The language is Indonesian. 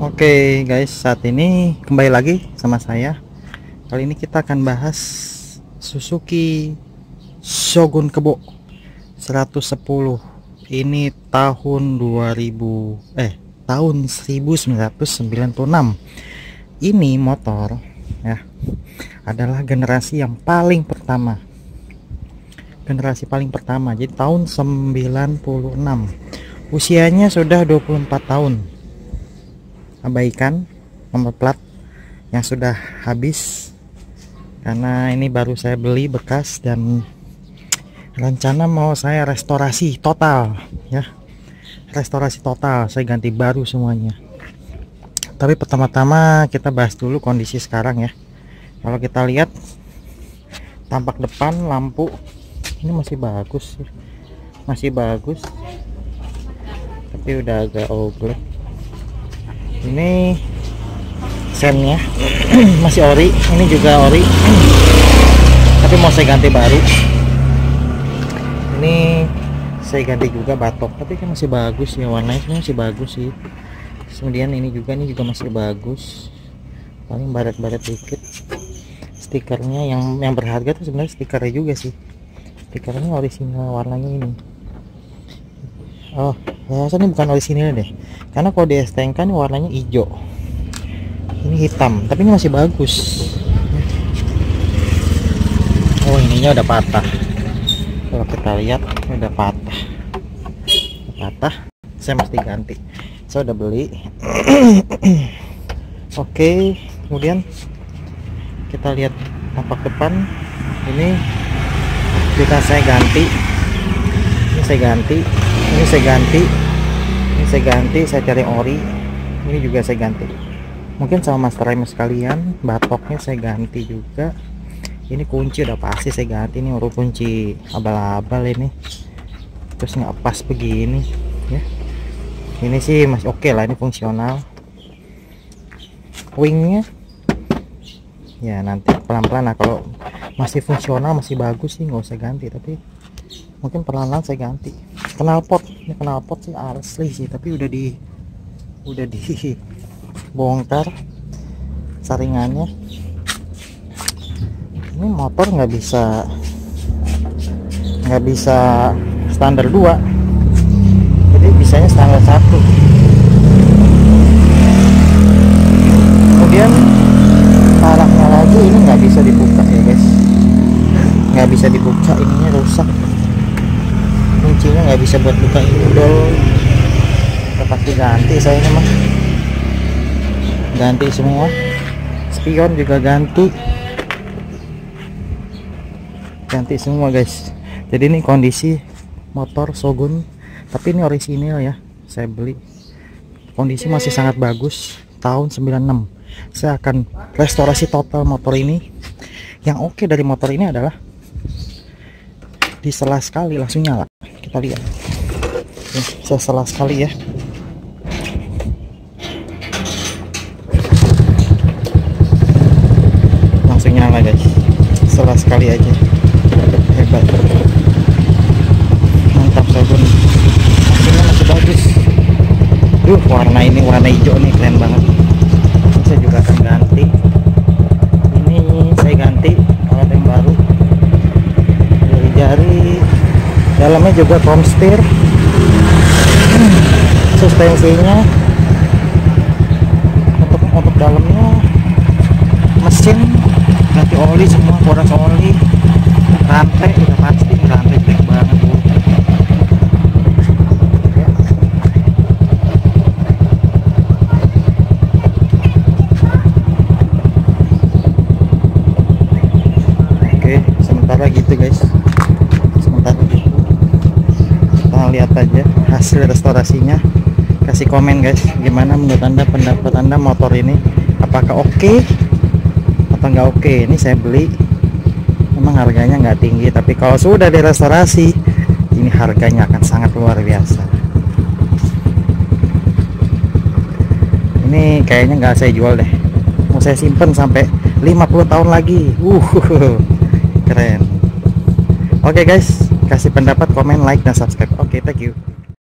Oke guys, saat ini kembali lagi sama saya. Kali ini kita akan bahas Suzuki Shogun Kebo 110. Ini tahun 1996. Ini motor ya adalah generasi yang paling pertama. Jadi tahun 96. Usianya sudah 24 tahun. Abaikan nomor plat yang sudah habis karena ini baru saya beli bekas dan rencana mau saya restorasi total ya, saya ganti baru semuanya. Tapi pertama-tama kita bahas dulu kondisi sekarang ya. Kalau kita lihat tampak depan lampu ini masih bagus tapi udah agak oglek. Ini sennya masih ori, ini juga ori tapi mau saya ganti baru. Ini saya ganti juga batok tapi kan masih bagus ya, warnanya masih bagus sih. Kemudian ini juga masih bagus, paling baret-baret dikit. Stikernya yang berharga tuh sebenarnya stikernya juga sih, stikernya orisinal, warnanya ini. Oh, rasanya bukan orisinil deh, karena kalau di STNK ini warnanya hijau, ini hitam, tapi ini masih bagus. Oh, ininya udah patah. Kalau kita lihat udah patah. Saya mesti ganti. Saya udah beli. Oke, kemudian kita lihat tampak depan. Ini kita saya ganti. Ini saya ganti, saya cari ori. Ini juga saya ganti. Mungkin sama master rem sekalian, batoknya saya ganti juga. Ini kunci udah pasti saya ganti, ini urut kunci abal-abal ini. Terus nggak pas begini ya. Ini sih masih oke lah, ini fungsional. Wingnya ya nanti pelan-pelan lah, kalau masih fungsional masih bagus sih nggak usah ganti, tapi mungkin perlahan-lahan saya ganti. Knalpot sih asli sih, tapi udah dibongkar saringannya. Ini motor nggak bisa standar 2, jadi bisanya standar 1. Kemudian parahnya lagi ini nggak bisa dibuka ya guys, nggak bisa dibuka, ininya rusak, kuncinya nggak bisa buat buka indol. Pasti ganti saya ini mah, ganti semua. Spion juga ganti semua guys. Jadi ini kondisi motor Shogun, tapi ini orisinil ya, saya beli kondisi masih sangat bagus, tahun 96. Saya akan restorasi total motor ini. Yang oke dari motor ini adalah disela sekali langsung nyala. Kita lihat nih, saya sela sekali ya, langsung nyala guys, sela sekali aja, hebat, mantap. Shogun mesinnya masih bagus. Warna hijau nih keren banget. Saya juga akan ganti, ini saya ganti alat yang baru, jari dalamnya juga chrome steer. Suspensinya untuk dalamnya, mesin ganti oli semua, poros oli, rantai udah pasti, rantai jelek banget bu. Oke, sementara gitu guys, kita lihat aja hasil restorasinya. Kasih komen guys, gimana menurut anda, pendapat anda motor ini, apakah oke atau nggak oke. Ini saya beli memang harganya nggak tinggi, tapi kalau sudah direstorasi ini harganya akan sangat luar biasa. Ini kayaknya nggak saya jual deh, mau saya simpen sampai 50 tahun lagi. Keren. Oke guys, kasih pendapat, komen, like, dan subscribe. Oke, thank you.